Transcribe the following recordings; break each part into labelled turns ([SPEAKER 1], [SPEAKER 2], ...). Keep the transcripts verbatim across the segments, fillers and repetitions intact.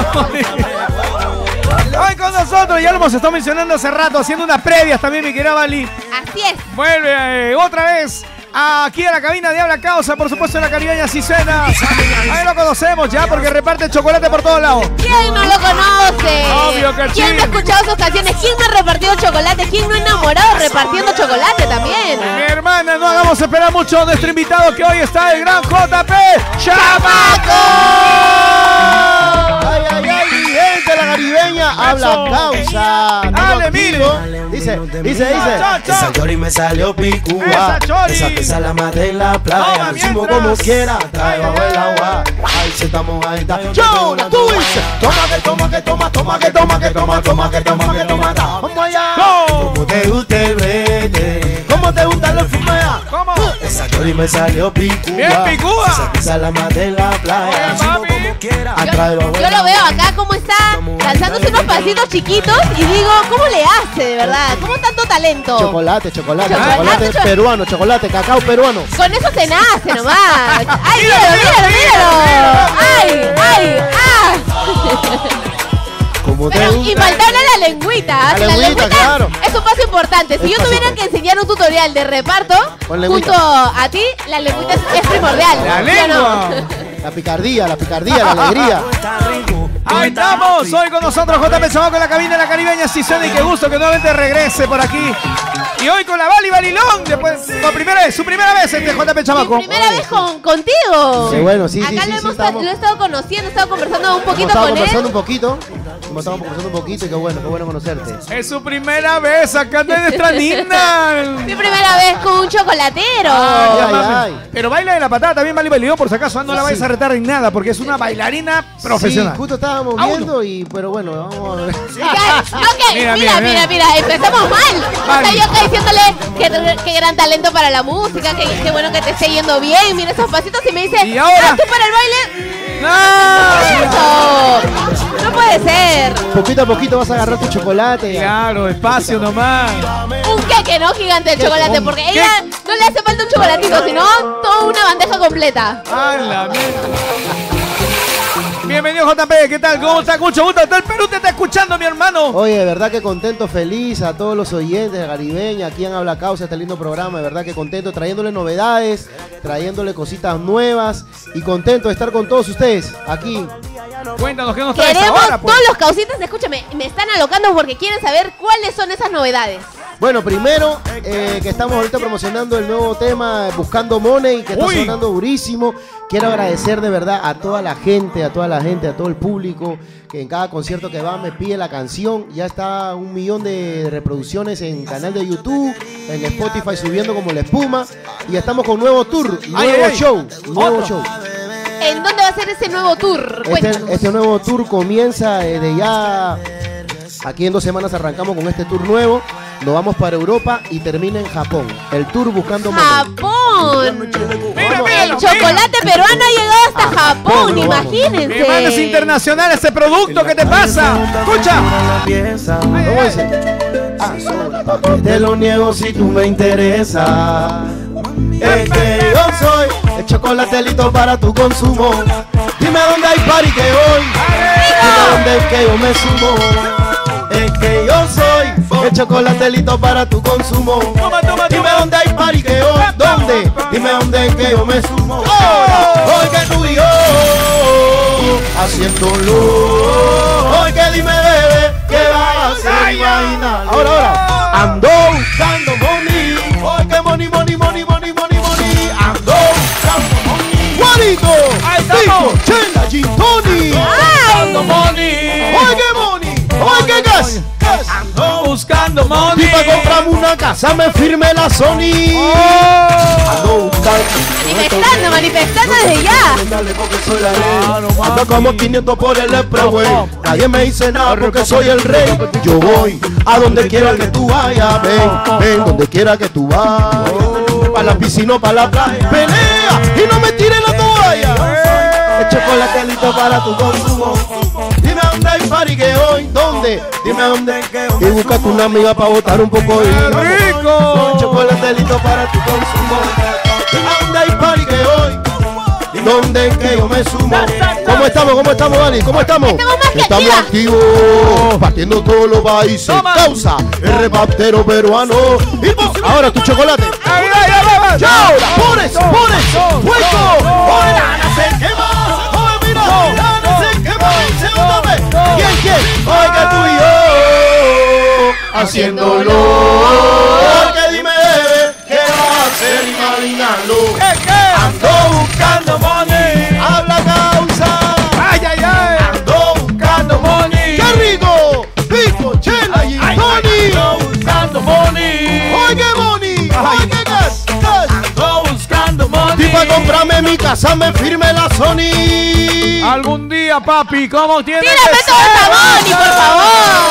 [SPEAKER 1] Hoy con nosotros, ya lo hemos estado mencionando hace rato, haciendo unas previas también, mi querida Vali.
[SPEAKER 2] Así es.
[SPEAKER 1] Vuelve eh, otra vez aquí a la cabina de Habla Causa, por supuesto en la caribeña Cicena. Ahí lo conocemos ya porque reparte chocolate por todos lados.
[SPEAKER 2] ¿Quién no lo conoce?
[SPEAKER 1] Obvio que sí.
[SPEAKER 2] ¿Quién no ha escuchado sus canciones? ¿Quién no ha repartido chocolate? ¿Quién no ha enamorado repartiendo chocolate también?
[SPEAKER 1] Mi hermana, no hagamos esperar mucho a nuestro invitado que hoy está el gran J P Chamaco.
[SPEAKER 3] Ay, ay, ay, gente de la caribeña, Habla Causa.
[SPEAKER 1] Dale, mire.
[SPEAKER 3] Dice, dice, dice.
[SPEAKER 4] Esa chori me salió picúa.
[SPEAKER 1] Esa chori.
[SPEAKER 4] Esa pesa la más de la playa.
[SPEAKER 1] Toma,
[SPEAKER 4] Lo hicimos
[SPEAKER 1] mientras.
[SPEAKER 4] como quiera. Trae bajo el agua. Ahí se estamos ahí.
[SPEAKER 3] Yo, tú dices.
[SPEAKER 4] Toma que toma que toma, toma que toma que toma, toma que toma que toma.
[SPEAKER 3] Vamos allá.
[SPEAKER 4] Como te gusta el vete.
[SPEAKER 3] ¿Cómo te gustan los fumea?
[SPEAKER 1] ¿Cómo?
[SPEAKER 4] Esa chori me salió picúa.
[SPEAKER 1] Bien, picúa.
[SPEAKER 4] Esa pesa la más de la playa.
[SPEAKER 1] Oye,
[SPEAKER 4] Lo hicimos
[SPEAKER 1] mami.
[SPEAKER 4] como quiera.
[SPEAKER 2] Yo,
[SPEAKER 4] Trae bajo el
[SPEAKER 2] yo lo
[SPEAKER 4] agua.
[SPEAKER 2] veo acá cómo está lanzándose unos pasitos chiquitos y digo, ¿cómo le hace de verdad? ¿Cómo tanto talento?
[SPEAKER 3] Chocolate, chocolate,
[SPEAKER 2] Chocolate,
[SPEAKER 3] chocolate
[SPEAKER 2] cho-
[SPEAKER 3] peruano, chocolate, cacao peruano.
[SPEAKER 2] Con eso se nace nomás. ¡Ay,
[SPEAKER 1] Míralo,
[SPEAKER 2] míralo, míralo,
[SPEAKER 1] míralo,
[SPEAKER 2] míralo! ¡Ay, ay, ah!
[SPEAKER 4] Como te
[SPEAKER 2] Pero
[SPEAKER 4] gusta.
[SPEAKER 2] infaltable la lengüita.
[SPEAKER 3] La
[SPEAKER 2] que
[SPEAKER 3] lengüita, claro.
[SPEAKER 2] es un paso importante. Si
[SPEAKER 3] Es
[SPEAKER 2] yo
[SPEAKER 3] paso
[SPEAKER 2] tuviera
[SPEAKER 3] importante.
[SPEAKER 2] que enseñar un tutorial de reparto
[SPEAKER 3] Con lengüita.
[SPEAKER 2] junto a ti, la lengüita es, es primordial.
[SPEAKER 1] La
[SPEAKER 2] ¿sí o
[SPEAKER 1] lengua.
[SPEAKER 2] no?
[SPEAKER 3] La picardía, la picardía, la alegría.
[SPEAKER 1] Ahí estamos, hoy con nosotros J P Chamaco en la cabina de la caribeña Cicena y qué gusto que nuevamente regrese por aquí. Y hoy con la Vali Balilón, después, por primera vez, su primera vez entre J P
[SPEAKER 2] Mi
[SPEAKER 1] Chamaco.
[SPEAKER 2] primera vez con, contigo.
[SPEAKER 3] Sí, bueno, sí, sí,
[SPEAKER 2] Acá
[SPEAKER 3] sí,
[SPEAKER 2] lo,
[SPEAKER 3] sí,
[SPEAKER 2] hemos
[SPEAKER 3] estamos-
[SPEAKER 2] lo he estado conociendo, he estado conversando un
[SPEAKER 3] Hemos
[SPEAKER 2] poquito
[SPEAKER 3] estado
[SPEAKER 2] con
[SPEAKER 3] conversando
[SPEAKER 2] él.
[SPEAKER 3] un poquito. Hemos estado conversando un poquito y qué bueno, qué bueno conocerte.
[SPEAKER 1] Es su primera vez acá de nuestra Nina.
[SPEAKER 2] Mi primera vez con un chocolatero.
[SPEAKER 1] Ah, ya,
[SPEAKER 3] Ay,
[SPEAKER 1] mami.
[SPEAKER 3] ay.
[SPEAKER 1] Pero baila de la patada también, Vali Balilón, por si acaso, no la vayas a retar en nada, porque es una bailarina profesional.
[SPEAKER 3] Sí, justo estábamos
[SPEAKER 1] Ah, uno.
[SPEAKER 3] viendo y, pero bueno, vamos a ver.
[SPEAKER 2] Ya, ok,
[SPEAKER 1] Mira,
[SPEAKER 2] mira,
[SPEAKER 1] mira,
[SPEAKER 2] mira,
[SPEAKER 1] mira.
[SPEAKER 2] mira, empezamos mal.
[SPEAKER 1] Vale.
[SPEAKER 2] O sea, yo acá diciéndole que, que gran talento para la música, que, que bueno que te esté yendo bien, mira esos pasitos y me dice,
[SPEAKER 1] ¿Y ahora?
[SPEAKER 2] "Ah, tú para el baile,
[SPEAKER 1] ¡No!
[SPEAKER 2] eso, no puede ser.
[SPEAKER 3] Poquito a poquito vas a agarrar tu chocolate.
[SPEAKER 1] Claro, despacio nomás.
[SPEAKER 2] Un queque, ¿no? Gigante el chocolate, porque
[SPEAKER 1] ¿Qué?
[SPEAKER 2] ella no le hace falta un chocolatito, sino toda una bandeja completa.
[SPEAKER 1] ¡A la mierda! Bienvenido J P, ¿qué tal? ¿Cómo está? Mucho gusto. Todo el Perú te está escuchando, mi hermano.
[SPEAKER 3] Oye, de verdad que contento, feliz a todos los oyentes de Caribeña, aquí en Habla Causa, este lindo programa, de verdad que contento, trayéndole novedades, trayéndole cositas nuevas y contento de estar con todos ustedes aquí.
[SPEAKER 1] Cuéntanos qué nos traes
[SPEAKER 2] Queremos,
[SPEAKER 1] ahora, pues.
[SPEAKER 2] todos los causitas, escúchame, me están alocando porque quieren saber cuáles son esas novedades.
[SPEAKER 3] Bueno, primero eh, que estamos ahorita promocionando el nuevo tema Buscando Money, que está
[SPEAKER 1] Uy.
[SPEAKER 3] sonando durísimo. Quiero agradecer de verdad a toda la gente, a toda la gente, a todo el público que en cada concierto que va me pide la canción. Ya está un millón de reproducciones en canal de YouTube, en Spotify subiendo como la espuma. Y estamos con nuevo tour, nuevo
[SPEAKER 1] Ay, ay, ay.
[SPEAKER 3] show, nuevo
[SPEAKER 1] Otro.
[SPEAKER 3] show.
[SPEAKER 2] ¿En dónde va a ser ese nuevo tour? Cuéntanos.
[SPEAKER 3] Este, este nuevo tour comienza desde ya. Aquí en dos semanas arrancamos con este tour nuevo. Nos vamos para Europa y termina en Japón. El tour Buscando Money.
[SPEAKER 2] ¡Japón!
[SPEAKER 1] Mira,
[SPEAKER 3] Vamos.
[SPEAKER 1] mira,
[SPEAKER 2] El chocolate peruano ha llegado hasta Japón,
[SPEAKER 3] Japón, nos vamos.
[SPEAKER 2] imagínense.
[SPEAKER 1] Mi hermano es internacional ese producto, ¿qué te pasa? Escucha.
[SPEAKER 3] ¿Cómo dice? Ah, sobra.
[SPEAKER 4] Te lo niego si tú me interesas. Es que yo soy el chocolatelito para tu consumo. Dime dónde hay party que hoy. Dime dónde es que yo me sumo. Es que yo soy el chocolatelito para tu consumo.
[SPEAKER 1] Toma, toma,
[SPEAKER 4] Dime
[SPEAKER 1] toma.
[SPEAKER 4] dónde hay party que hoy. ¿Dónde? Dime dónde es que yo me sumo. Ahora, hoy que tú y yo haciéndolo. Hoy que dime bebé que vas a hacer imaginar.
[SPEAKER 3] Ahora, ahora.
[SPEAKER 4] Ando buscando money. Hoy que money, money, money, money, money, money. Ando buscando money.
[SPEAKER 3] Juanito,
[SPEAKER 1] Ahí estamos.
[SPEAKER 3] Pico, Chela, Gin Tony.
[SPEAKER 1] Buscando money.
[SPEAKER 3] Oye, qué money. Oye, qué gas.
[SPEAKER 1] Ando buscando money.
[SPEAKER 3] Y para comprarme una casa me firme la Sony.
[SPEAKER 1] Oh.
[SPEAKER 3] Ando buscando.
[SPEAKER 2] Manifestando, manifestando desde ya.
[SPEAKER 4] Dale porque soy la ley. Ando como quinientos por el expressway. Nadie me dice nada porque soy el rey. Yo voy a donde quiera que tú vayas. Ven, ven donde quiera que tú vayas. Para la piscina o para la playa. Pelea y no me tires la toalla. El chocolatelito para tu consumo. Dime dónde hay party que hoy. ¿Dónde? Dime dónde. Y búscate una amiga para botar un poco de vino.
[SPEAKER 1] ¡Rico!
[SPEAKER 4] Un chocolatelito para tu consumo. Dime dónde hay party que hoy. Dime donde que yo me sumo. ¿Cómo estamos? ¿Cómo estamos, Dani? ¿Cómo estamos?
[SPEAKER 2] Estamos más que
[SPEAKER 4] Estamos
[SPEAKER 2] activas.
[SPEAKER 4] activos, partiendo todos los países.
[SPEAKER 1] Toma.
[SPEAKER 4] Causa el repartero peruano. Y po- ahora tu chocolate.
[SPEAKER 1] Ay, ay, ay, ay, ay.
[SPEAKER 4] ¡Chao! ¡Pones! ¡Pones! ¡Fuego! ¡Pones! ¡Gana se quema! ¡Oye, mira! ¡Gana se quema! ¡Segunda vez! ¿Quién, quién? Oiga, tú y yo haciéndolo. Que dime, ¿qué va a hacer imaginando?
[SPEAKER 1] ¿Qué, qué?
[SPEAKER 4] Ando buscando money. Habla causa.
[SPEAKER 1] Ay, ay, ay.
[SPEAKER 4] Ando buscando money. ¡Qué rico! Pico, chela y Tony. Ando buscando money. Oye, money. Oye, gas, gas. Ando buscando money. Y para comprarme mi casa me firme la Sony.
[SPEAKER 1] Algún día, papi, ¿cómo tiene
[SPEAKER 2] ¡Tírame
[SPEAKER 1] que
[SPEAKER 2] todo
[SPEAKER 1] ser?
[SPEAKER 2] esta Moni, por favor!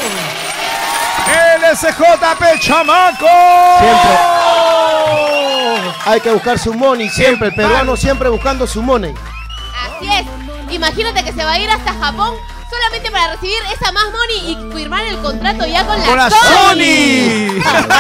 [SPEAKER 1] El S J P Chamaco.
[SPEAKER 3] Siempre. Hay que buscar su money, siempre. El peruano siempre buscando su money.
[SPEAKER 2] Así es. Imagínate que se va a ir hasta Japón solamente para recibir esa más money y firmar el contrato ya con la,
[SPEAKER 1] Con la
[SPEAKER 2] Sony.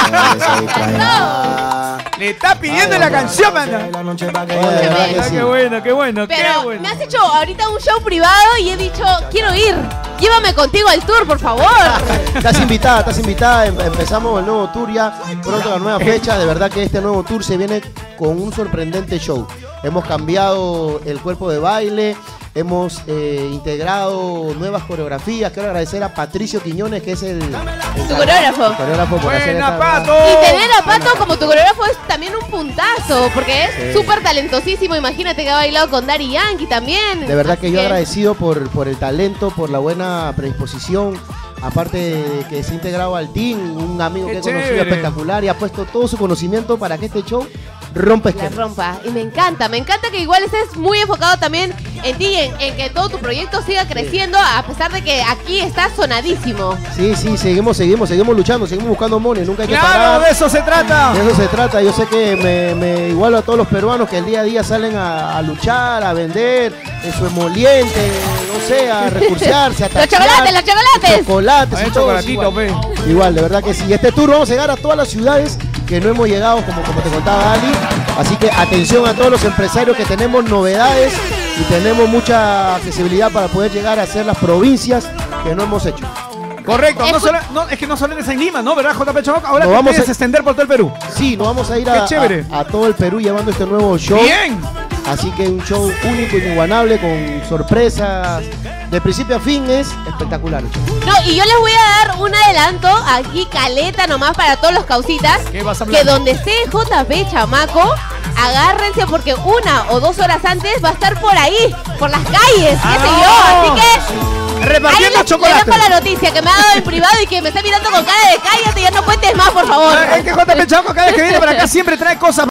[SPEAKER 1] Sony. Le está pidiendo la canción, mano.
[SPEAKER 3] Oye, de verdad que
[SPEAKER 1] Ah,
[SPEAKER 3] sí.
[SPEAKER 1] qué bueno, qué bueno, qué
[SPEAKER 2] Pero
[SPEAKER 1] bueno.
[SPEAKER 2] me has hecho ahorita un show privado y he dicho, quiero ir. Llévame contigo al tour, por favor.
[SPEAKER 3] Estás invitada, estás invitada. Em- Empezamos el nuevo tour ya. Pronto la nueva fecha. De verdad que este nuevo tour se viene con un sorprendente show. Hemos cambiado el cuerpo de baile. Hemos eh, integrado nuevas coreografías. Quiero agradecer a Patricio Quiñones, que es el, el
[SPEAKER 2] Tu coreógrafo.
[SPEAKER 3] el coreógrafo por hacer
[SPEAKER 1] Buena,
[SPEAKER 3] esta-
[SPEAKER 1] Pato.
[SPEAKER 2] Y tener a Pato como tu coreógrafo es también un puntazo, porque es
[SPEAKER 3] Sí.
[SPEAKER 2] súper talentosísimo. Imagínate que ha bailado con Daddy Yankee también.
[SPEAKER 3] De verdad
[SPEAKER 2] Así
[SPEAKER 3] que yo agradecido por, por el talento, por la buena predisposición. Aparte de que se ha integrado al team, un amigo
[SPEAKER 1] Qué
[SPEAKER 3] que he conocido
[SPEAKER 1] chévere.
[SPEAKER 3] espectacular y ha puesto todo su conocimiento para que este show rompa
[SPEAKER 2] La
[SPEAKER 3] esquema.
[SPEAKER 2] rompa. Y me encanta, me encanta que igual estés muy enfocado también en ti, en, en que todo tu proyecto siga creciendo, a pesar de que aquí estás sonadísimo.
[SPEAKER 3] Sí, sí, seguimos, seguimos, seguimos luchando, seguimos buscando money, nunca hay que
[SPEAKER 1] Claro,
[SPEAKER 3] parar.
[SPEAKER 1] de eso se trata.
[SPEAKER 3] De eso se trata. Yo sé que me, me igualo a todos los peruanos que el día a día salen a, a luchar, a vender, en su emoliente, no sé, a recursearse, a
[SPEAKER 2] ¡Los
[SPEAKER 3] tachear,
[SPEAKER 2] chocolates, los chocolates!
[SPEAKER 3] chocolates
[SPEAKER 1] Ay,
[SPEAKER 3] y todo.
[SPEAKER 1] chocolatito,
[SPEAKER 3] Igual.
[SPEAKER 1] pe.
[SPEAKER 3] Igual, de verdad que sí. Este tour vamos a llegar a todas las ciudades que no hemos llegado, como, como te contaba Ali. Así que atención a todos los empresarios que tenemos novedades y tenemos mucha accesibilidad para poder llegar a hacer las provincias que no hemos hecho.
[SPEAKER 1] Correcto, no
[SPEAKER 2] Escu-
[SPEAKER 1] solo, no, es que no solamente es en Lima, ¿no? ¿Verdad, J P Chamaco? Ahora
[SPEAKER 3] Nos
[SPEAKER 1] te
[SPEAKER 3] vamos
[SPEAKER 1] quieres
[SPEAKER 3] a-
[SPEAKER 1] extender por todo el Perú.
[SPEAKER 3] Sí, nos vamos a ir
[SPEAKER 1] Qué
[SPEAKER 3] a,
[SPEAKER 1] chévere.
[SPEAKER 3] a- a todo el Perú llevando este nuevo show.
[SPEAKER 1] Bien.
[SPEAKER 3] Así que un show único, inigualable, con sorpresas. De principio a fin es espectacular el show.
[SPEAKER 2] No, y yo les voy a dar un adelanto aquí, caleta nomás para todos los causitas.
[SPEAKER 1] ¿Qué vas a hablar?
[SPEAKER 2] Que donde esté J P Chamaco, agárrense porque una o dos horas antes va a estar por ahí, por las calles, qué sé yo.
[SPEAKER 1] Ah,
[SPEAKER 2] Así que
[SPEAKER 1] Repartiendo
[SPEAKER 2] ahí les, les
[SPEAKER 1] chocolate.
[SPEAKER 2] dejo la noticia que me ha dado en privado y que me está mirando con cara de cállate, ya no cuentes más, por favor.
[SPEAKER 1] Ah, Es que J P Chamaco cada vez que viene para acá siempre trae cosas.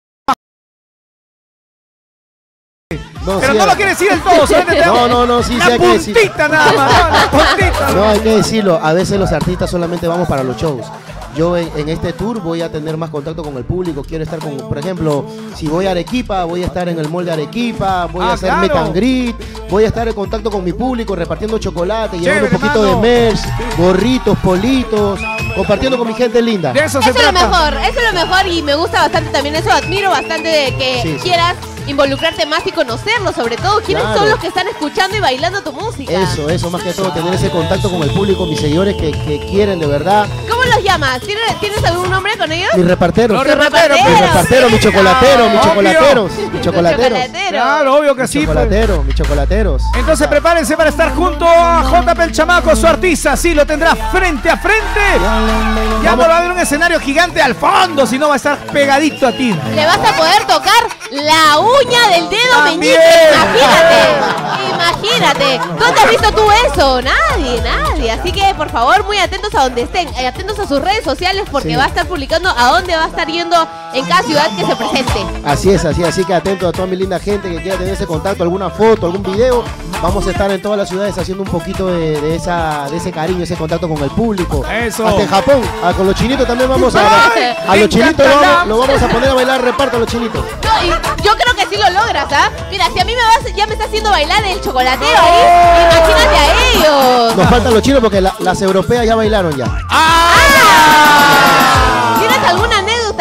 [SPEAKER 3] No,
[SPEAKER 1] Pero
[SPEAKER 3] sí,
[SPEAKER 1] no
[SPEAKER 3] a-
[SPEAKER 1] lo quiere decir del todo, solamente te
[SPEAKER 3] No, no, no, sí, sí
[SPEAKER 1] la
[SPEAKER 3] hay que decir.
[SPEAKER 1] puntita nada más, no, la puntita.
[SPEAKER 3] No, hay que decirlo. A veces los artistas solamente vamos para los shows. Yo en, en este tour voy a tener más contacto con el público. Quiero estar con, por ejemplo, si voy a Arequipa, voy a estar en el mall de Arequipa, voy
[SPEAKER 1] Ah,
[SPEAKER 3] a hacer
[SPEAKER 1] claro.
[SPEAKER 3] meet and greet, voy a estar en contacto con mi público, repartiendo chocolate, llevando un
[SPEAKER 1] Chévere,
[SPEAKER 3] poquito
[SPEAKER 1] hermano.
[SPEAKER 3] de merch, gorritos, politos, compartiendo con mi gente linda.
[SPEAKER 1] De eso se
[SPEAKER 2] Eso es lo
[SPEAKER 1] trata.
[SPEAKER 2] mejor, eso es lo mejor y me gusta bastante también eso, admiro bastante de que
[SPEAKER 3] Sí, sí.
[SPEAKER 2] quieras involucrarte más y conocerlo, sobre todo quiénes
[SPEAKER 3] Claro.
[SPEAKER 2] son los que están escuchando y bailando tu música.
[SPEAKER 3] Eso, eso, más que todo, tener ese contacto con el público, mis seguidores que, que quieren de verdad.
[SPEAKER 2] ¿Cómo los llamas? ¿Tienes, ¿tienes algún nombre con ellos?
[SPEAKER 3] Mis reparteros.
[SPEAKER 1] Los
[SPEAKER 3] Mis
[SPEAKER 1] reparteros,
[SPEAKER 2] reparteros.
[SPEAKER 3] reparteros, mis chocolateros, mis
[SPEAKER 1] Obvio.
[SPEAKER 3] chocolateros, mis chocolateros.
[SPEAKER 1] Claro, obvio que
[SPEAKER 3] Mis
[SPEAKER 1] sí. pues.
[SPEAKER 3] chocolateros, mis chocolateros.
[SPEAKER 1] Entonces prepárense para estar junto a J P el Chamaco, su artista. Sí, lo tendrá frente a frente. Ya no va a haber un escenario gigante al fondo, sino va a estar pegadito a ti.
[SPEAKER 2] Le vas a poder tocar la uña del dedo
[SPEAKER 1] También.
[SPEAKER 2] meñique. Imagínate, imagínate. ¿Dónde has visto tú eso? Nadie, nadie. Así que por favor, muy atentos a donde estén, eh, atentos a sus redes sociales porque
[SPEAKER 3] Sí.
[SPEAKER 2] va a estar publicando a dónde va a estar yendo en cada ciudad que se presente.
[SPEAKER 3] Así es, así, así que atento a toda mi linda gente que quiera tener ese contacto, alguna foto, algún video. Vamos a estar en todas las ciudades haciendo un poquito de, de esa, de ese cariño, ese contacto con el público.
[SPEAKER 1] Eso.
[SPEAKER 3] Hasta en Japón, ah, con los chinitos también vamos a.
[SPEAKER 1] Ay,
[SPEAKER 3] A
[SPEAKER 1] me
[SPEAKER 3] los chinitos lo
[SPEAKER 1] encanta
[SPEAKER 3] vamos,
[SPEAKER 1] la-
[SPEAKER 3] lo vamos a poner a bailar reparto a los chinitos.
[SPEAKER 2] No, y yo creo que sí lo logras, ¿ah? Mira, si a mí me vas, ya me está haciendo bailar el chocolatero ahí, imagínate a ellos.
[SPEAKER 3] Nos faltan los chinos porque la- las europeas ya bailaron ya.
[SPEAKER 1] ¡Ah!
[SPEAKER 2] ¿Tienes alguna anécdota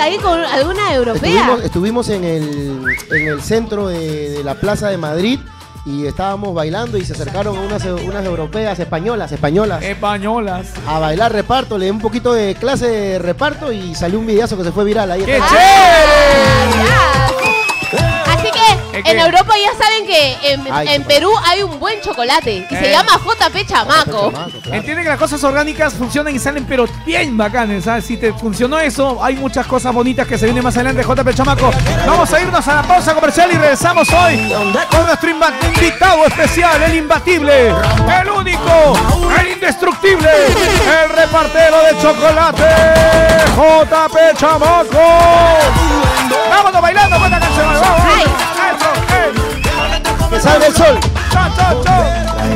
[SPEAKER 2] ahí con alguna europea.
[SPEAKER 3] Estuvimos, estuvimos en, el, en el centro de, de la Plaza de Madrid y estábamos bailando y se acercaron unas, unas europeas, españolas, españolas.
[SPEAKER 1] Españolas.
[SPEAKER 3] A bailar reparto, le di un poquito de clase de reparto y salió un videazo que se fue viral ahí.
[SPEAKER 1] ¡Qué
[SPEAKER 3] está.
[SPEAKER 1] chévere!
[SPEAKER 2] Así que
[SPEAKER 1] ¿Qué?
[SPEAKER 2] en Europa ya saben que en,
[SPEAKER 3] Ay,
[SPEAKER 2] en Perú hay un buen chocolate que
[SPEAKER 1] Eh.
[SPEAKER 2] se llama J P Chamaco.
[SPEAKER 3] Chamaco, claro.
[SPEAKER 1] Entiende que las cosas orgánicas funcionan y salen pero bien bacanes, ¿sabes? Si te funcionó eso, hay muchas cosas bonitas que se vienen más adelante, J P Chamaco. Vamos a irnos a la pausa comercial y regresamos hoy con nuestro imba- invitado especial, el imbatible, el único, el indestructible, el repartero de chocolate, J P Chamaco. Vámonos bailando con la canción. Vamos, vamos.
[SPEAKER 2] Ay.
[SPEAKER 1] Eso, eh.
[SPEAKER 3] Que salga el sol.
[SPEAKER 1] Chao, chao, chao.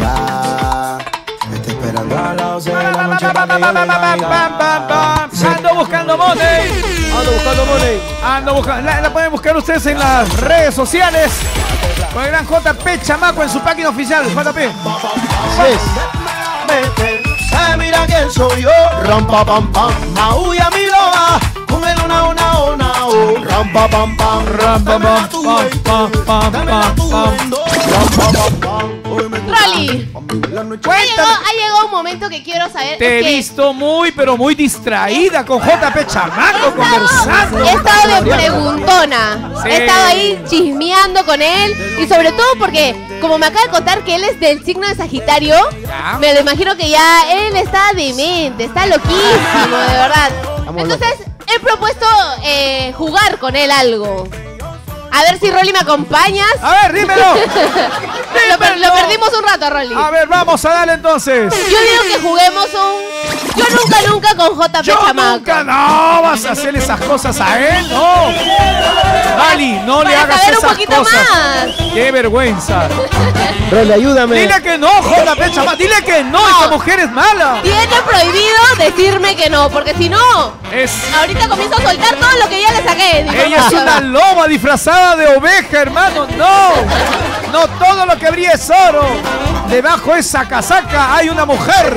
[SPEAKER 4] Estoy esperando a las doce de la noche para que yo le caiga.
[SPEAKER 1] Ando buscando money.
[SPEAKER 3] Ando buscando money.
[SPEAKER 1] Ando buscando. La, la pueden buscar ustedes en las redes sociales. Con el gran J P Chamaco en su página oficial. J P.
[SPEAKER 3] Así es.
[SPEAKER 4] Vete, sabe, mira quién soy yo. Rampa pam pam, maulla mi loba. Con el una una una oh. Rampa pam pam,
[SPEAKER 1] Rampa,
[SPEAKER 4] dame
[SPEAKER 1] pam,
[SPEAKER 4] la tu
[SPEAKER 1] pam,
[SPEAKER 4] vendo,
[SPEAKER 1] pam, pam,
[SPEAKER 4] dame la
[SPEAKER 1] pam,
[SPEAKER 4] tu
[SPEAKER 1] pam.
[SPEAKER 4] vendo. Rampa pam pam, hoy me gusta.
[SPEAKER 2] Rolly,
[SPEAKER 4] La noche-
[SPEAKER 2] ha llegado, ha llegado un momento que quiero saber.
[SPEAKER 1] Te he
[SPEAKER 2] es que
[SPEAKER 1] visto muy, pero muy distraída con J P Chamaco conversando.
[SPEAKER 2] He estado de preguntona.
[SPEAKER 1] Sí.
[SPEAKER 2] He estado ahí chismeando con él. Y sobre todo porque, como me acaba de contar que él es del signo de Sagitario,
[SPEAKER 1] Ya.
[SPEAKER 2] me lo imagino que ya él está demente, está loquísimo, de verdad.
[SPEAKER 3] Estamos
[SPEAKER 2] Entonces, he propuesto eh, jugar con él algo. A ver si Rolly me acompañas.
[SPEAKER 1] A ver, dímelo.
[SPEAKER 2] Lo, per- lo perdimos un rato, Rolly.
[SPEAKER 1] A ver, vamos a darle entonces.
[SPEAKER 2] Yo digo que juguemos un Yo nunca nunca con J P
[SPEAKER 1] Yo
[SPEAKER 2] Chamaco.
[SPEAKER 1] nunca, no vas a hacer esas cosas a él, no. Dali, no le
[SPEAKER 2] Para
[SPEAKER 1] hagas
[SPEAKER 2] saber un
[SPEAKER 1] esas
[SPEAKER 2] poquito
[SPEAKER 1] cosas.
[SPEAKER 2] más.
[SPEAKER 1] Qué vergüenza.
[SPEAKER 3] Rolly, ayúdame.
[SPEAKER 1] Dile que no, J P Chamaco. Dile que no, esta mujer es mala.
[SPEAKER 2] Tiene prohibido decirme que no, porque si no,
[SPEAKER 1] Es,
[SPEAKER 2] ahorita comienzo a soltar todo lo que ya le saqué. de
[SPEAKER 1] ella es
[SPEAKER 2] información.
[SPEAKER 1] una loba disfrazada de oveja, hermano. No, no todo lo que brilla es oro. Debajo de esa casaca hay una mujer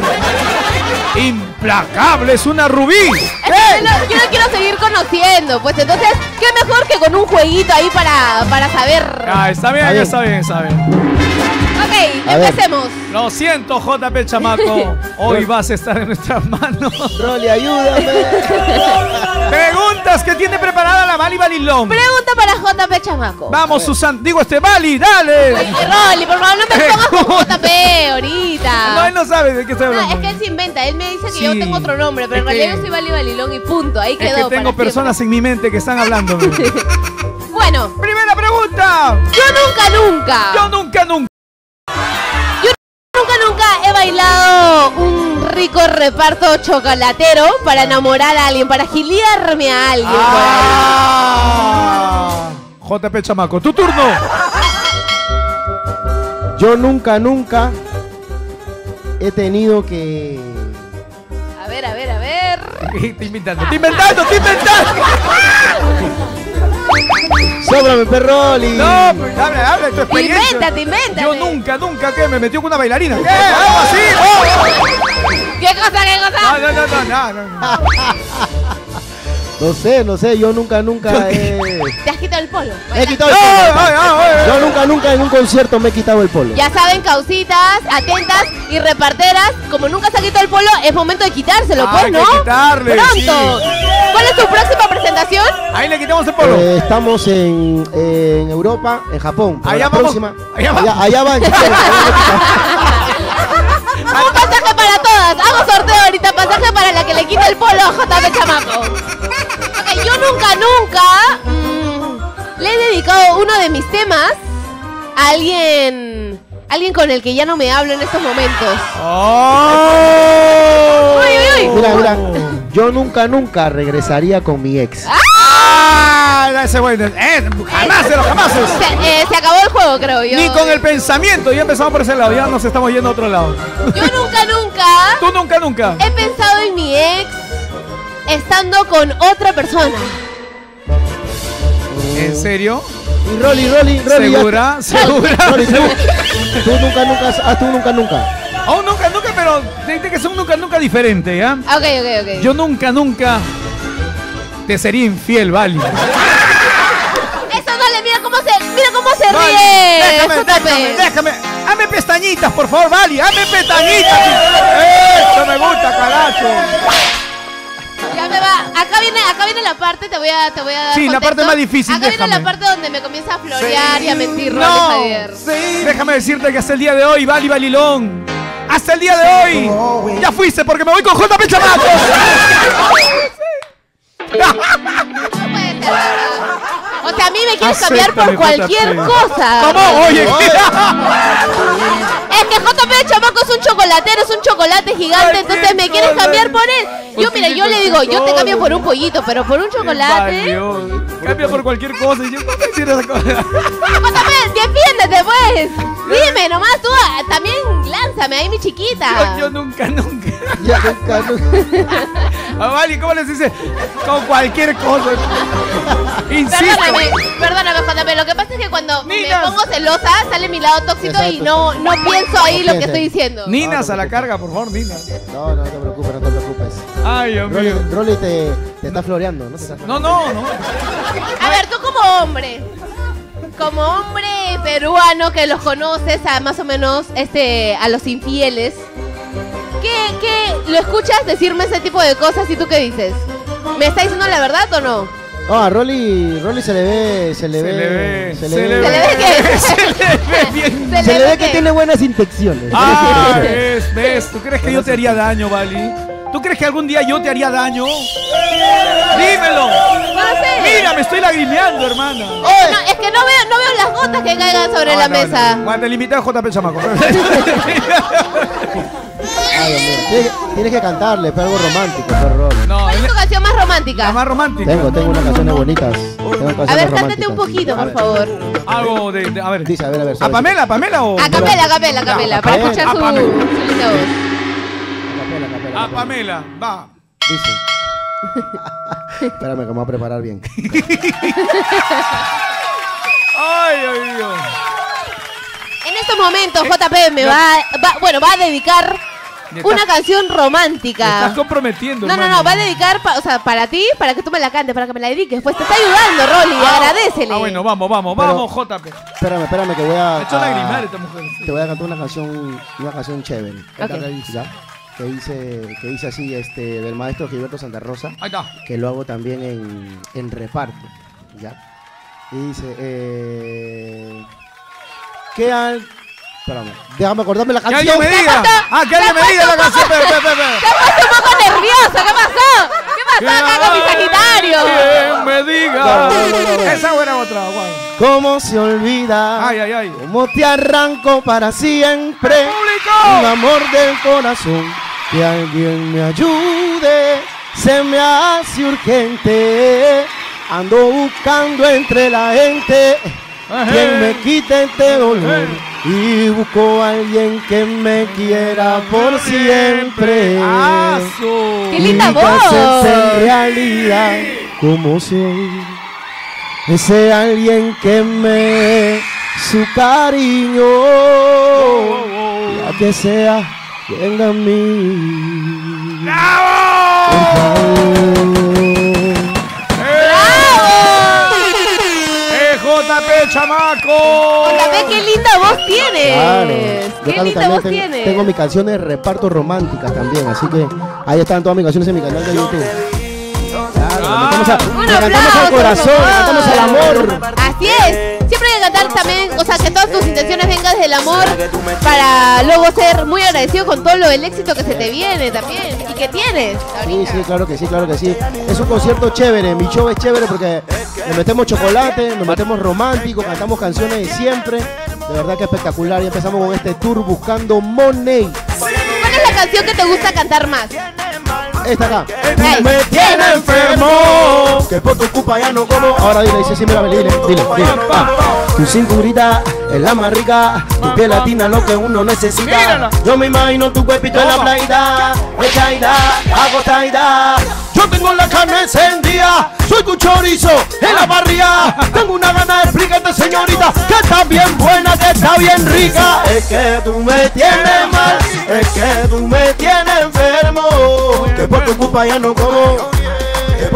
[SPEAKER 1] implacable, es una rubí.
[SPEAKER 2] Es que yo, no, yo no quiero seguir conociendo, pues entonces, ¿qué mejor que con un jueguito ahí para, para saber?
[SPEAKER 1] Ah, está bien,
[SPEAKER 3] Está
[SPEAKER 1] está bien, está bien.
[SPEAKER 2] Ok,
[SPEAKER 3] A ver.
[SPEAKER 2] empecemos.
[SPEAKER 1] Lo siento, J P Chamaco. Hoy vas a estar en nuestras manos.
[SPEAKER 3] Rolly, ayúdame.
[SPEAKER 1] Preguntas que tiene preparada la Bali Balilón.
[SPEAKER 2] Pregunta para J P Chamaco.
[SPEAKER 1] Vamos, Susan. Digo, este Bali, dale.
[SPEAKER 2] Ay, Rolly, por favor, no me pongas con J P ahorita.
[SPEAKER 1] No, él no sabe de qué estoy
[SPEAKER 2] No,
[SPEAKER 1] hablando.
[SPEAKER 2] es que él se inventa, él me dice que
[SPEAKER 1] Sí.
[SPEAKER 2] yo tengo otro nombre, pero en
[SPEAKER 1] Es que-
[SPEAKER 2] realidad yo soy Bali Balilón y punto, ahí
[SPEAKER 1] Es
[SPEAKER 2] quedó.
[SPEAKER 1] que tengo
[SPEAKER 2] para
[SPEAKER 1] personas en mi mente que están hablando.
[SPEAKER 2] siempre. Bueno,
[SPEAKER 1] Primera pregunta.
[SPEAKER 2] yo nunca, nunca,
[SPEAKER 1] Yo nunca, nunca.
[SPEAKER 2] nunca, nunca he bailado un rico reparto chocolatero para enamorar a alguien, para giliarme a alguien. por ahí.
[SPEAKER 1] Ah. J P Chamaco, tu turno.
[SPEAKER 3] Yo nunca, nunca he tenido que...
[SPEAKER 2] A ver, a ver, a ver.
[SPEAKER 1] Te inventando, te inventando, te inventando.
[SPEAKER 3] ¡Sóbrame, perroli!
[SPEAKER 1] No, pues habla, habla de tu experiencia.
[SPEAKER 2] Invéntate, invéntate.
[SPEAKER 1] Yo nunca, nunca, ¿qué? Me metió con una bailarina. ¿Qué? ¿Algo así? ¡Oh!
[SPEAKER 2] ¿Qué cosa, qué cosa?
[SPEAKER 1] No, no, no, no, no, no.
[SPEAKER 3] No sé, no sé, yo nunca, nunca he...
[SPEAKER 2] Te has quitado el polo.
[SPEAKER 3] Me he quitado el
[SPEAKER 1] ¡Ay,
[SPEAKER 3] polo.
[SPEAKER 1] ay, ay!
[SPEAKER 3] Yo nunca, nunca en un concierto me he quitado el polo.
[SPEAKER 2] Ya saben, causitas, atentas y reparteras, como nunca se ha quitado el polo, es momento de quitárselo,
[SPEAKER 1] Hay
[SPEAKER 2] pues, ¿no?
[SPEAKER 1] que quitarle,
[SPEAKER 2] Pronto.
[SPEAKER 1] sí.
[SPEAKER 2] ¿Cuál es tu próxima presentación?
[SPEAKER 1] Ahí le quitamos el polo.
[SPEAKER 3] Eh, estamos en, en Europa, en Japón. Pero
[SPEAKER 1] Allá
[SPEAKER 3] la
[SPEAKER 1] vamos,
[SPEAKER 3] próxima,
[SPEAKER 1] allá
[SPEAKER 3] allá,
[SPEAKER 1] vamos.
[SPEAKER 3] allá va en Japón.
[SPEAKER 2] Un pasaje para todas. Hago sorteo ahorita, pasaje para la que le quita el polo a J P Chamaco. Ok, yo nunca, nunca mm, le he dedicado uno de mis temas a alguien, alguien con el que ya no me hablo en estos momentos.
[SPEAKER 1] ¡Oh!
[SPEAKER 2] Uy, uy, uy.
[SPEAKER 3] Mira, mira, yo nunca, nunca regresaría con mi ex.
[SPEAKER 1] ¡Ah! Ese bueno. Eh, jamás de los jamás.
[SPEAKER 2] Se, eh, se acabó el juego, creo yo.
[SPEAKER 1] Ni con el pensamiento. Ya empezamos por ese lado. Ya nos estamos yendo a otro lado.
[SPEAKER 2] Yo nunca, nunca
[SPEAKER 1] Tú nunca, nunca.
[SPEAKER 2] he pensado en mi ex estando con otra persona.
[SPEAKER 1] ¿En serio?
[SPEAKER 3] Y Rolly, Rolly, Rolly. ya-
[SPEAKER 1] ¿Segura? ¿Segura?
[SPEAKER 3] Rolly, tú, tú nunca, nunca, ah, tú nunca, nunca.
[SPEAKER 1] Oh, nunca, nunca, pero tiene que ser un nunca, nunca diferente, ¿ya?
[SPEAKER 2] Ok, ok, ok.
[SPEAKER 1] Yo nunca, nunca Te sería infiel, Vali.
[SPEAKER 2] Eso no le mira cómo se, mira cómo se
[SPEAKER 1] Vali,
[SPEAKER 2] ríe.
[SPEAKER 1] déjame,
[SPEAKER 2] J P.
[SPEAKER 1] déjame, déjame. Hazme pestañitas, por favor, Vali. Hazme pestañitas. Eso me gusta, caracho.
[SPEAKER 2] Ya me va. Acá viene, acá viene la parte, te voy a, te voy a dar
[SPEAKER 1] Sí, la
[SPEAKER 2] contexto.
[SPEAKER 1] parte más difícil,
[SPEAKER 2] Acá
[SPEAKER 1] déjame.
[SPEAKER 2] viene la parte donde me comienza a florear y a mentir, Rolly
[SPEAKER 1] No,
[SPEAKER 2] Javier.
[SPEAKER 1] déjame decirte que hasta el día de hoy, Vali Valilón, hasta el día de hoy, ya fuiste porque me voy con J P Chamaco.
[SPEAKER 2] No puede ser, ¿verdad? O sea, a mí me quieres cambiar
[SPEAKER 1] Acéptame,
[SPEAKER 2] por cualquier
[SPEAKER 1] J P.
[SPEAKER 2] cosa.
[SPEAKER 1] ¿Cómo? Oye,
[SPEAKER 2] Es que J P Chamaco es un chocolatero, es un chocolate gigante, entonces me quieres cambiar por él. Yo, mira, yo le digo, yo te cambio por un pollito, pero por un chocolate.
[SPEAKER 1] cambia por cualquier cosa. Y yo no me quiero esa cosa.
[SPEAKER 2] J P, defiéndete pues. Dime, nomás tú ah, también lánzame ahí, mi chiquita.
[SPEAKER 1] Yo, yo nunca, nunca.
[SPEAKER 3] Ya, nunca, nunca.
[SPEAKER 1] A Vali, ¿cómo les dice? Con cualquier cosa. Insisto.
[SPEAKER 2] Perdóname, perdóname, J P. Lo que pasa es que cuando
[SPEAKER 1] Ninas.
[SPEAKER 2] me pongo celosa sale mi lado tóxico y
[SPEAKER 3] Exacto.
[SPEAKER 2] no, no pienso ahí
[SPEAKER 3] No
[SPEAKER 2] lo que
[SPEAKER 3] pienses.
[SPEAKER 2] estoy diciendo.
[SPEAKER 1] Ninas a la carga, por favor, Ninas.
[SPEAKER 3] No, no te preocupes, no te preocupes.
[SPEAKER 1] Ay, Dios
[SPEAKER 3] Rolly,
[SPEAKER 1] mío.
[SPEAKER 3] Rolly te, te está floreando, ¿no? Te está
[SPEAKER 1] No, no, no.
[SPEAKER 2] A ver, tú como hombre, como hombre peruano que los conoces a más o menos este, a los infieles, ¿qué, qué lo escuchas decirme ese tipo de cosas y tú qué dices? ¿Me está diciendo la verdad o no?
[SPEAKER 3] No, a Rolly, Rolly se le ve, se le
[SPEAKER 1] Se
[SPEAKER 3] ve,
[SPEAKER 1] le ve,
[SPEAKER 3] se
[SPEAKER 1] se
[SPEAKER 3] le
[SPEAKER 1] le
[SPEAKER 3] ve,
[SPEAKER 2] ¿Se le ve qué?
[SPEAKER 1] Se le ve bien.
[SPEAKER 3] se le ve que
[SPEAKER 2] qué?
[SPEAKER 3] tiene buenas intenciones.
[SPEAKER 1] Ah, ves, ves. ¿Tú crees que yo te haría daño, Vali? ¿Tú crees que algún día yo te haría daño? Dímelo.
[SPEAKER 2] No lo sé.
[SPEAKER 1] Mira, me estoy lagrimeando, hermana.
[SPEAKER 2] No, es que no veo, no veo las gotas que caigan sobre
[SPEAKER 1] No,
[SPEAKER 2] la
[SPEAKER 1] no,
[SPEAKER 2] mesa.
[SPEAKER 1] no. Bueno, te limité a J P Chamaco.
[SPEAKER 3] Ay, Dios mío. Tienes, tienes que cantarle, pero algo romántico, pero Rolly.
[SPEAKER 1] No,
[SPEAKER 2] ¿Cuál es tu canción más romántica?
[SPEAKER 1] la más romántica.
[SPEAKER 3] Tengo, tengo unas canciones bonitas. Tengo canciones
[SPEAKER 2] A ver, cántate
[SPEAKER 3] románticas.
[SPEAKER 2] un poquito,
[SPEAKER 3] A
[SPEAKER 2] por
[SPEAKER 3] ver.
[SPEAKER 2] favor.
[SPEAKER 1] Algo de, de- a ver.
[SPEAKER 3] Dice, a ver, a ver.
[SPEAKER 1] ¿A
[SPEAKER 3] suave.
[SPEAKER 1] Pamela, Pamela o?
[SPEAKER 2] A capela, a capela, a capela, para
[SPEAKER 3] Pamela,
[SPEAKER 2] escuchar
[SPEAKER 1] a
[SPEAKER 2] su,
[SPEAKER 1] Pamela.
[SPEAKER 2] su linda voz.
[SPEAKER 3] Capela, capela,
[SPEAKER 1] A
[SPEAKER 3] capela.
[SPEAKER 1] Pamela, va.
[SPEAKER 3] Dice. Espérame que me voy a preparar bien.
[SPEAKER 1] Ay, ay, Dios.
[SPEAKER 2] En estos momentos J P me va, va- bueno, va a dedicar
[SPEAKER 1] Me estás-
[SPEAKER 2] una canción
[SPEAKER 1] Me
[SPEAKER 2] romántica.
[SPEAKER 1] estás comprometiendo,
[SPEAKER 2] No, no,
[SPEAKER 1] hermano.
[SPEAKER 2] no, va a dedicar, pa- o sea, para ti, para que tú me la cantes, para que me la dediques. Pues te está ayudando, Rolly,
[SPEAKER 1] Ah,
[SPEAKER 2] agradécele.
[SPEAKER 1] Ah, bueno, vamos, vamos,
[SPEAKER 3] Pero-
[SPEAKER 1] vamos, J P.
[SPEAKER 3] Espérame, espérame que voy a.
[SPEAKER 1] Me echó a
[SPEAKER 3] a-
[SPEAKER 1] lagrimar esta mujer.
[SPEAKER 3] Te voy a cantar una canción, una canción chévere.
[SPEAKER 2] Ok.
[SPEAKER 3] ¿Ya? Que dice, que dice así, este, del maestro Gilberto Santa Rosa,
[SPEAKER 1] Ahí está.
[SPEAKER 3] que lo hago también en, en reparto. ¿Ya? Y dice, eh. ¿Qué al. Espérame, déjame acordarme la
[SPEAKER 1] Que
[SPEAKER 3] canción.
[SPEAKER 1] alguien me diga. Ah, que alguien me diga la canción. Pe, pe, pe, pe.
[SPEAKER 2] Te has puesto un poco nerviosa, ¿qué pasó? ¿Qué pasó acá con mi Sagitario?
[SPEAKER 1] Quien me diga.
[SPEAKER 3] No, no, no, no.
[SPEAKER 1] Esa era otra, Juan.
[SPEAKER 3] ¿Cómo se olvida?
[SPEAKER 1] Ay, ay, ay.
[SPEAKER 3] ¿Cómo te arranco para siempre? Un
[SPEAKER 1] ¡Público!
[SPEAKER 3] amor del corazón, que alguien me ayude, se me hace urgente. Ando buscando entre la gente quien me quite este dolor y busco a alguien que me quiera por siempre.
[SPEAKER 1] ¡Aso!
[SPEAKER 2] ¡Qué linda
[SPEAKER 3] Y que hacerse en
[SPEAKER 2] voz!
[SPEAKER 3] realidad como soy. Ese alguien que me dé su cariño, ya que sea, venga a mí.
[SPEAKER 1] ¡Bravo! ¡Eh, J P Chamaco!
[SPEAKER 2] J P, qué linda voz tienes.
[SPEAKER 3] Claro. Yo
[SPEAKER 2] Qué
[SPEAKER 3] canto
[SPEAKER 2] linda
[SPEAKER 3] también,
[SPEAKER 2] voz
[SPEAKER 3] tengo,
[SPEAKER 2] tienes.
[SPEAKER 3] tengo mis canciones de reparto románticas también, así que ahí están todas mis canciones en mi canal de YouTube. Claro, le cantamos, a-
[SPEAKER 2] Un
[SPEAKER 3] le cantamos
[SPEAKER 2] aplauso,
[SPEAKER 3] al corazón,
[SPEAKER 2] por
[SPEAKER 3] le cantamos al
[SPEAKER 2] favor.
[SPEAKER 3] amor.
[SPEAKER 2] Así es. Siempre hay que cantar también, o sea, que todas tus intenciones vengan desde el amor para luego ser muy agradecido con todo lo el éxito que se te viene también y que tienes
[SPEAKER 3] Sí,
[SPEAKER 2] ahorita.
[SPEAKER 3] sí, claro que sí, claro que sí. Es un concierto chévere, mi show es chévere porque le metemos chocolate, nos metemos romántico, cantamos canciones de siempre. De verdad que espectacular. Y empezamos con este tour buscando money.
[SPEAKER 2] ¿Cuál es la canción que te gusta cantar más?
[SPEAKER 3] Esta acá.
[SPEAKER 2] Ey.
[SPEAKER 3] Me tiene enfermo, que por tu culpa ya no como. Ahora dile, dice, sí, mira, dile, dile, dile. Ah. Tu cinturita es la más rica, tu piel latina lo que uno necesita.
[SPEAKER 1] Mírala.
[SPEAKER 3] Yo me imagino tu cuerpito en la
[SPEAKER 1] Toma.
[SPEAKER 3] playita, echaida, agotadita. Yo tengo la carne encendida, soy tu chorizo en la barriga. Tengo una gana de explicarte, señorita, que está bien buena, que está bien rica. Es que tú me tienes mal, es que tú me tienes enfermo, que por tu culpa ya no como, que por tu culpa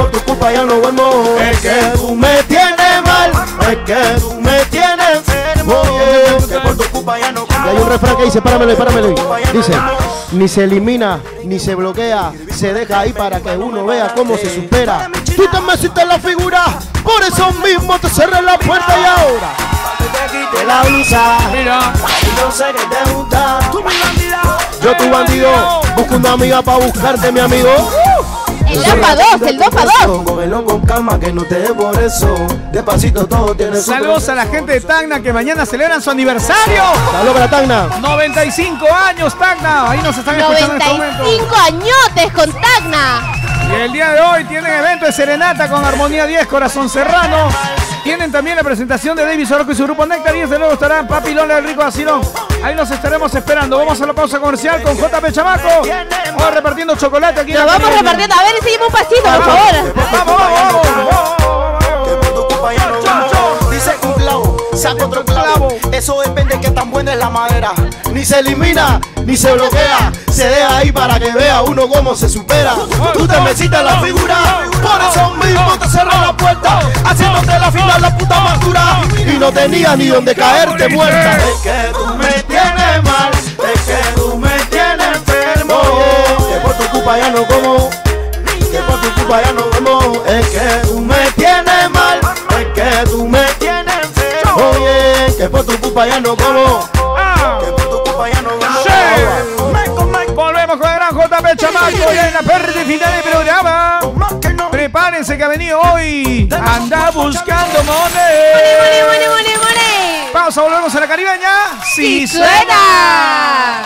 [SPEAKER 4] culpa ya no duermo. Es que tú me tienes mal, es que tú me tienes enfermo. Que por tu culpa ya no como.
[SPEAKER 3] Y hay un refrán que dice, páramelo, páramelo. Dice, ni se elimina, ni se bloquea, se deja ahí para que uno vea cómo se supera. Tú te me hiciste la figura, por eso mismo te cerré la puerta y ahora
[SPEAKER 4] te quité la blusa.
[SPEAKER 1] Mira.
[SPEAKER 4] Yo sé que te gusta. Tú mi bandida.
[SPEAKER 3] yo tu bandido, busco una amiga para buscarte, mi amigo.
[SPEAKER 2] El dos pa' dos, el dos pa' dos.
[SPEAKER 4] Cógelo con calma que no te dé por eso. Despacito todo tiene su
[SPEAKER 1] Saludos a la gente de Tacna que mañana celebran su aniversario.
[SPEAKER 3] Saludos para Tacna.
[SPEAKER 1] noventa y cinco años, Tacna. Ahí nos están escuchando en este
[SPEAKER 2] noventa
[SPEAKER 1] momento.
[SPEAKER 2] y cinco añotes con Tacna.
[SPEAKER 1] Y el día de hoy tienen evento de serenata con Armonía diez, Corazón Serrano. Tienen también la presentación de David Soroco y su grupo Néctar. Y desde luego estarán Papi Lola, el Rico Asilón. Ahí nos estaremos esperando. Vamos a la pausa comercial con J P Chamaco. Vamos repartiendo chocolate aquí en
[SPEAKER 2] Nos
[SPEAKER 1] la
[SPEAKER 2] vamos
[SPEAKER 1] Caribeña.
[SPEAKER 2] repartiendo. A ver, seguimos un pasito, por favor.
[SPEAKER 1] Vamos, vamos, vamos.
[SPEAKER 4] que por tu culpa ya no como. Dice un clavo, saca otro clavo. Eso depende de qué tan buena es la madera.
[SPEAKER 3] Ni se elimina, ni se bloquea, se deja ahí para que vea uno cómo se supera.
[SPEAKER 4] Tú te metiste la figura, por eso mismo te cerré la puerta, haciéndote la final la puta más dura.
[SPEAKER 3] Y no tenía ni donde caerte muerta.
[SPEAKER 4] Es que tú me tienes mal, es que tú me tienes enfermo.
[SPEAKER 3] Que por tu culpa ya no como, que por tu culpa ya no como.
[SPEAKER 4] Es que tú me tienes mal, es que tú me tienes enfermo.
[SPEAKER 3] Oye, que por tu culpa ya no como.
[SPEAKER 4] Que por tu culpa ya no como.
[SPEAKER 1] Volvemos con el gran J P Chamaco y en la parte final del programa. Prepárense que ha venido hoy. Anda buscando money.
[SPEAKER 2] Money, money, money, money.
[SPEAKER 1] Pausa, volvemos a la Caribeña.
[SPEAKER 2] ¡Sí
[SPEAKER 1] Sí,
[SPEAKER 2] suena!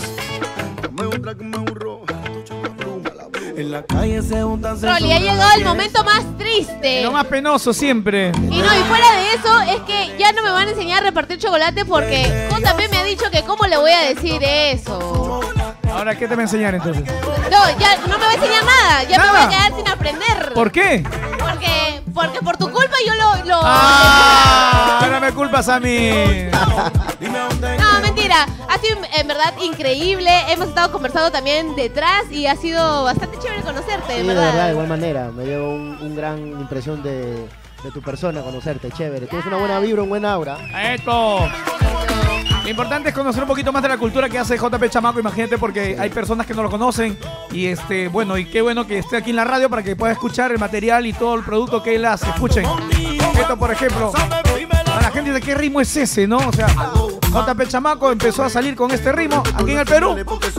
[SPEAKER 4] En la calle se juntan.
[SPEAKER 2] Rolly, ha llegado el momento más triste.
[SPEAKER 1] Lo más penoso siempre.
[SPEAKER 2] Y no, y fuera de eso, es que ya no me van a enseñar a repartir chocolate porque J P me ha dicho que cómo le voy a decir eso.
[SPEAKER 1] Ahora, ¿qué te va a enseñar entonces?
[SPEAKER 2] No, ya no me va a enseñar nada. Ya me
[SPEAKER 1] Nada.
[SPEAKER 2] voy a quedar sin aprender.
[SPEAKER 1] ¿Por qué?
[SPEAKER 2] Porque, porque por tu culpa yo lo... lo
[SPEAKER 1] Ah, ahora me culpas a mí.
[SPEAKER 2] No, mentira. Ha sido en verdad increíble. Hemos estado conversando también detrás y ha sido bastante chévere conocerte,
[SPEAKER 3] Sí,
[SPEAKER 2] en
[SPEAKER 3] de
[SPEAKER 2] verdad.
[SPEAKER 3] verdad, de igual manera. Me llevo un, un gran impresión de, de tu persona, conocerte, chévere. Tienes una buena vibra, un buen aura.
[SPEAKER 1] Esto. Lo importante es conocer un poquito más de la cultura que hace J P Chamaco, imagínate, porque hay personas que no lo conocen. Y este, bueno, y qué bueno que esté aquí en la radio para que pueda escuchar el material y todo el producto que él hace. Escuchen. Esto, por ejemplo, a la gente de qué ritmo es ese, ¿no? O sea, J P Chamaco empezó a salir con este ritmo aquí en el Perú.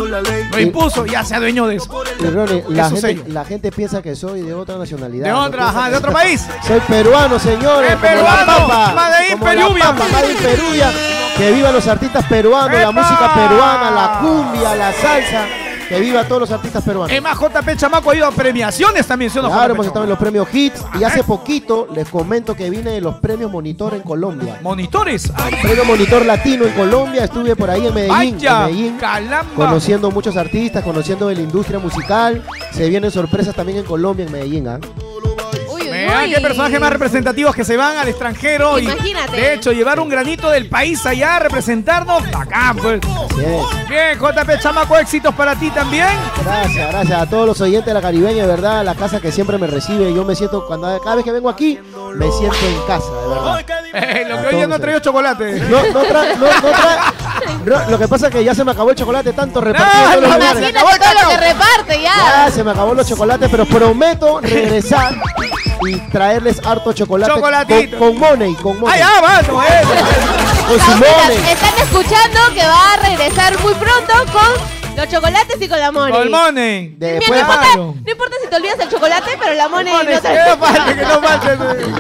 [SPEAKER 1] Lo impuso y ya se adueñó de eso.
[SPEAKER 3] Y Ronnie, la
[SPEAKER 1] su
[SPEAKER 3] gente,
[SPEAKER 1] sello.
[SPEAKER 3] la gente piensa que soy de otra nacionalidad.
[SPEAKER 1] De
[SPEAKER 3] ¿no?
[SPEAKER 1] otra,
[SPEAKER 3] Piensa
[SPEAKER 1] ajá,
[SPEAKER 3] que-
[SPEAKER 1] de otro país.
[SPEAKER 3] Soy peruano, señores.
[SPEAKER 1] Es
[SPEAKER 3] como la
[SPEAKER 1] peruano,
[SPEAKER 3] papa,
[SPEAKER 1] Made in
[SPEAKER 3] como la
[SPEAKER 1] Peruvian.
[SPEAKER 3] papa, Made in Peruvian. Que vivan los artistas peruanos, la
[SPEAKER 1] ¡Epa!
[SPEAKER 3] música peruana, la cumbia, la salsa. Que viva todos los artistas peruanos.
[SPEAKER 1] Es más, J P Chamaco ha ido a premiaciones también, ¿sí o no?
[SPEAKER 3] Claro,
[SPEAKER 1] J P
[SPEAKER 3] hemos estado en los
[SPEAKER 1] Chamaco?
[SPEAKER 3] premios Hits y hace poquito les comento que vine de los premios Monitor en Colombia.
[SPEAKER 1] Monitores. Ay,
[SPEAKER 3] Premio Monitor Latino en Colombia, estuve por ahí en Medellín, en
[SPEAKER 1] vaya,
[SPEAKER 3] Medellín
[SPEAKER 1] caramba.
[SPEAKER 3] conociendo muchos artistas, conociendo de la industria musical. Se vienen sorpresas también en Colombia, en Medellín, ¿ah?
[SPEAKER 2] Uy, uy,
[SPEAKER 1] Vean
[SPEAKER 2] uy.
[SPEAKER 1] qué personajes más representativos que se van al extranjero.
[SPEAKER 2] Imagínate.
[SPEAKER 1] Y, de hecho, llevar un granito del país allá a representarnos. Acá, pues.
[SPEAKER 3] Así es.
[SPEAKER 1] Bien, J P Chamaco, éxitos para ti también.
[SPEAKER 3] Gracias, gracias a todos los oyentes de la Caribeña, de verdad, la casa que siempre me recibe. Yo me siento, cuando cada vez que vengo aquí, me siento en casa, de verdad.
[SPEAKER 1] Eh, lo que
[SPEAKER 3] A
[SPEAKER 1] hoy ya no
[SPEAKER 3] todos,
[SPEAKER 1] traído chocolate.
[SPEAKER 3] No, no trae, no, no trae. no, lo que pasa es que ya se me acabó el chocolate tanto repartido en todos los lugares.
[SPEAKER 2] Imagínate todo lo que reparte ya.
[SPEAKER 3] Ya se me acabó los chocolates, pero prometo regresar y traerles harto chocolate
[SPEAKER 1] Chocolatito.
[SPEAKER 3] con, con money, con money.
[SPEAKER 1] ¡Ay, ah, mano! Eh.
[SPEAKER 3] Con su
[SPEAKER 2] No, mira,
[SPEAKER 3] money.
[SPEAKER 2] están escuchando que va a regresar muy pronto con los chocolates y con la money.
[SPEAKER 1] Con el money.
[SPEAKER 3] De-
[SPEAKER 2] Mira, no,
[SPEAKER 3] Después-
[SPEAKER 2] importa,
[SPEAKER 1] Claro.
[SPEAKER 2] no importa si te olvidas el chocolate, pero la money,
[SPEAKER 1] Money,
[SPEAKER 2] no te...
[SPEAKER 1] que no falte, que no falte.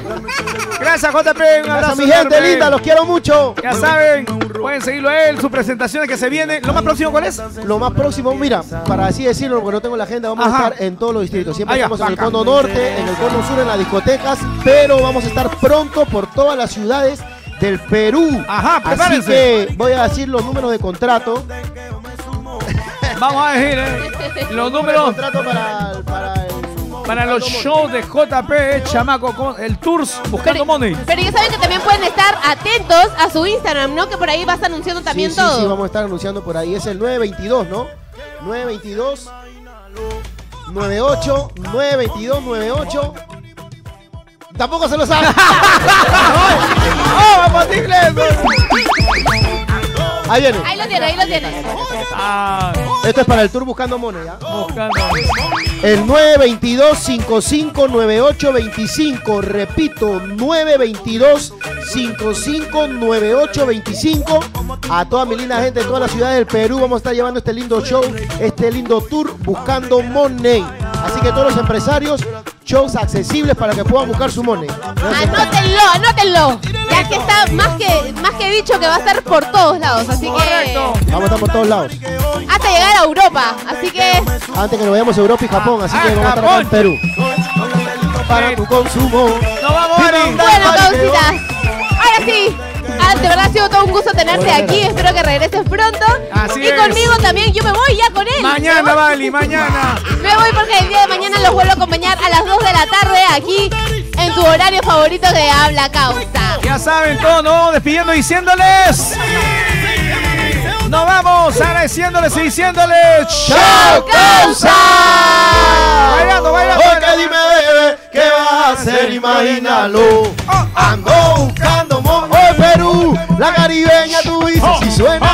[SPEAKER 1] Gracias, J P. Un
[SPEAKER 3] Gracias
[SPEAKER 1] abrazo
[SPEAKER 3] a mi gente
[SPEAKER 1] enorme.
[SPEAKER 3] linda, los quiero mucho.
[SPEAKER 1] Ya saben, pueden seguirlo a él, sus presentaciones que se vienen. ¿Lo más próximo cuál es?
[SPEAKER 3] Lo más próximo, mira, para así decirlo, porque no tengo la agenda, vamos
[SPEAKER 1] Ajá.
[SPEAKER 3] a estar en todos los distritos. Siempre
[SPEAKER 1] Ah, ya,
[SPEAKER 3] estamos en el
[SPEAKER 1] bacán.
[SPEAKER 3] cono norte, en el cono sur, en las discotecas, pero vamos a estar pronto por todas las ciudades del Perú.
[SPEAKER 1] Ajá,
[SPEAKER 3] Así
[SPEAKER 1] prepárense.
[SPEAKER 3] que voy a decir los números de contrato.
[SPEAKER 1] Vamos a decir, eh, los números
[SPEAKER 3] Contrato para, para el-
[SPEAKER 1] para los shows de J P Chamaco, con el Tours Buscando
[SPEAKER 2] Pero,
[SPEAKER 1] Money.
[SPEAKER 2] pero ya saben que también pueden estar atentos a su Instagram, ¿no? Que por ahí vas anunciando también
[SPEAKER 3] sí,
[SPEAKER 2] todo.
[SPEAKER 3] Sí, sí, vamos a estar anunciando por ahí. Es el nueve veintidós, ¿no? nueve veintidós, nueve ocho, nueve veintidós, nueve ocho. Tampoco se lo sabe.
[SPEAKER 1] ¡Oh, vamos, inglés!
[SPEAKER 3] Ahí viene.
[SPEAKER 2] Ahí lo tiene, ahí lo tiene.
[SPEAKER 1] Ah,
[SPEAKER 3] Esto es para el tour Buscando Money, ¿ya?
[SPEAKER 1] buscando.
[SPEAKER 3] El nueve dos dos, cinco cinco nueve ocho dos cinco. Repito, nueve dos dos, cinco cinco nueve ocho dos cinco. A toda mi linda gente de todas las ciudades del Perú vamos a estar llevando este lindo show, este lindo tour Buscando Money. Así que todos los empresarios, shows accesibles para que puedan buscar su money.
[SPEAKER 2] Anótenlo, anótenlo. Ya que está más que, más que dicho que va a estar por todos lados. Así
[SPEAKER 1] Correcto.
[SPEAKER 2] que
[SPEAKER 3] Vamos a estar por todos lados.
[SPEAKER 2] hasta llegar a Europa. Así que
[SPEAKER 3] Antes que nos vayamos a Europa y Japón, así
[SPEAKER 1] Ah,
[SPEAKER 3] que vamos a estar acá en
[SPEAKER 1] Japón.
[SPEAKER 3] Perú. Para tu consumo.
[SPEAKER 1] ¡Nos vamos, Ari!
[SPEAKER 2] bueno, causitas. Ahora sí. Ah, de verdad ha sido todo un gusto tenerte aquí. Espero que regreses pronto.
[SPEAKER 1] Así
[SPEAKER 2] y
[SPEAKER 1] es.
[SPEAKER 2] conmigo también. Yo me voy ya con él.
[SPEAKER 1] Mañana,
[SPEAKER 2] Me voy.
[SPEAKER 1] Vali, mañana.
[SPEAKER 2] Me voy porque el día de mañana los vuelvo a acompañar a las dos de la tarde aquí en tu horario favorito de Habla Causa.
[SPEAKER 1] Ya saben, todos nos vamos despidiendo diciéndoles. Nos vamos agradeciéndoles y diciéndoles.
[SPEAKER 3] ¡Chao, Causa!
[SPEAKER 1] Bailando, bailando.
[SPEAKER 3] Porque dime, bebé, ¿qué vas a hacer? Imagínalo. Ando buscando money. Oh, Perú, la caribeña, tú dices, si suena